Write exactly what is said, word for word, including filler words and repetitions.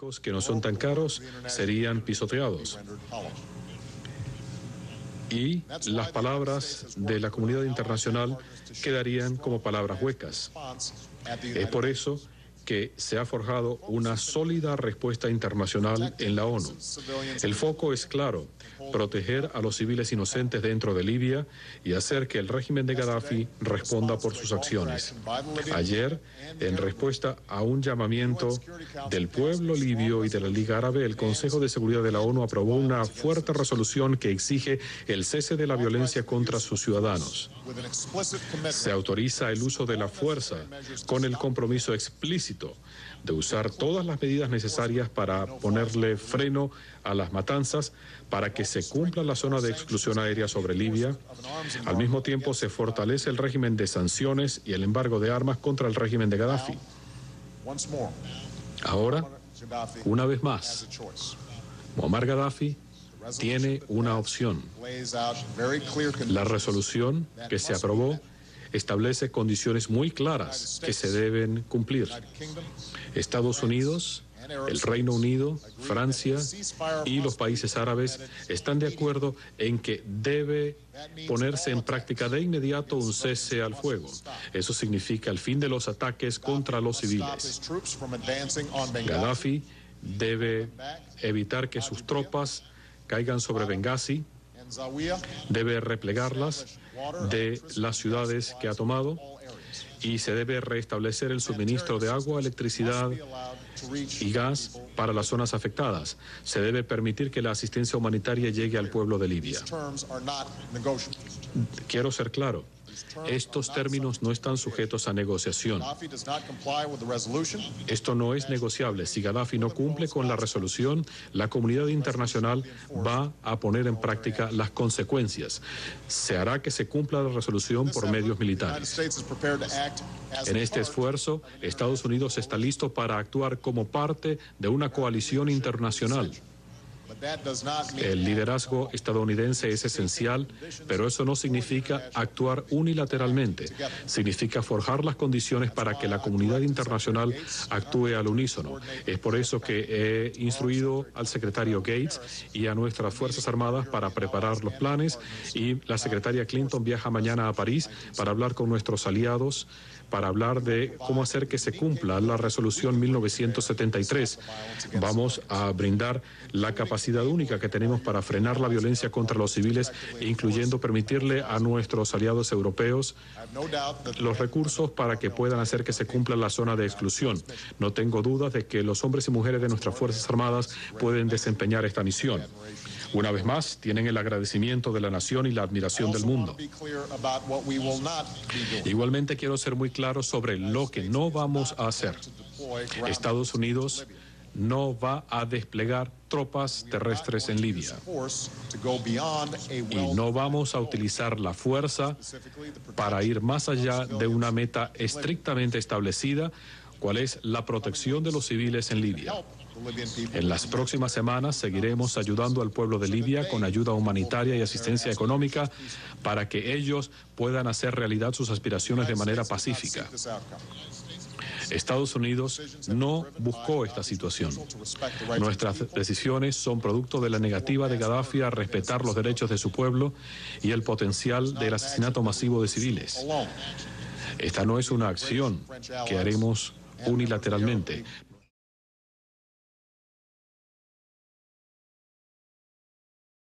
británicos que no son tan caros serían pisoteados. Y las palabras de la comunidad internacional quedarían como palabras huecas. Es por eso que se ha forjado una sólida respuesta internacional en la ONU. El foco es claro: proteger a los civiles inocentes dentro de Libia y hacer que el régimen de Gaddafi responda por sus acciones. Ayer, en respuesta a un llamamiento del pueblo libio y de la Liga Árabe, el Consejo de Seguridad de la ONU aprobó una fuerte resolución que exige el cese de la violencia contra sus ciudadanos. Se autoriza el uso de la fuerza con el compromiso explícito de usar todas las medidas necesarias para ponerle freno a las matanzas, para que se cumpla la zona de exclusión aérea sobre Libia. Al mismo tiempo, se fortalece el régimen de sanciones y el embargo de armas contra el régimen de Gaddafi. Ahora, una vez más, Muammar Gaddafi tiene una opción. La resolución que se aprobó establece condiciones muy claras que se deben cumplir. Estados Unidos, el Reino Unido, Francia y los países árabes están de acuerdo en que debe ponerse en práctica de inmediato un cese al fuego. Eso significa el fin de los ataques contra los civiles. Gaddafi debe evitar que sus tropas caigan sobre Benghazi, debe replegarlas de las ciudades que ha tomado y se debe restablecer el suministro de agua, electricidad y gas para las zonas afectadas. Se debe permitir que la asistencia humanitaria llegue al pueblo de Libia. Quiero ser claro: estos términos no están sujetos a negociación. Esto no es negociable. Si Gaddafi no cumple con la resolución, la comunidad internacional va a poner en práctica las consecuencias. Se hará que se cumpla la resolución por medios militares. En este esfuerzo, Estados Unidos está listo para actuar como parte de una coalición internacional. El liderazgo estadounidense es esencial, pero eso no significa actuar unilateralmente. Significa forjar las condiciones para que la comunidad internacional actúe al unísono. Es por eso que he instruido al secretario Gates y a nuestras Fuerzas Armadas para preparar los planes, y la secretaria Clinton viaja mañana a París para hablar con nuestros aliados, para hablar de cómo hacer que se cumpla la resolución mil novecientos setenta y tres. Vamos a brindar la capacidad única que tenemos para frenar la violencia contra los civiles, incluyendo permitirle a nuestros aliados europeos los recursos para que puedan hacer que se cumpla la zona de exclusión. No tengo dudas de que los hombres y mujeres de nuestras Fuerzas Armadas pueden desempeñar esta misión. Una vez más, tienen el agradecimiento de la nación y la admiración del mundo. Igualmente quiero ser muy claro sobre lo que no vamos a hacer. Estados Unidos no va a desplegar tropas terrestres en Libia. Y no vamos a utilizar la fuerza para ir más allá de una meta estrictamente establecida, cuál es la protección de los civiles en Libia. En las próximas semanas seguiremos ayudando al pueblo de Libia con ayuda humanitaria y asistencia económica para que ellos puedan hacer realidad sus aspiraciones de manera pacífica. Estados Unidos no buscó esta situación. Nuestras decisiones son producto de la negativa de Gaddafi a respetar los derechos de su pueblo y el potencial del asesinato masivo de civiles. Esta no es una acción que haremos unilateralmente.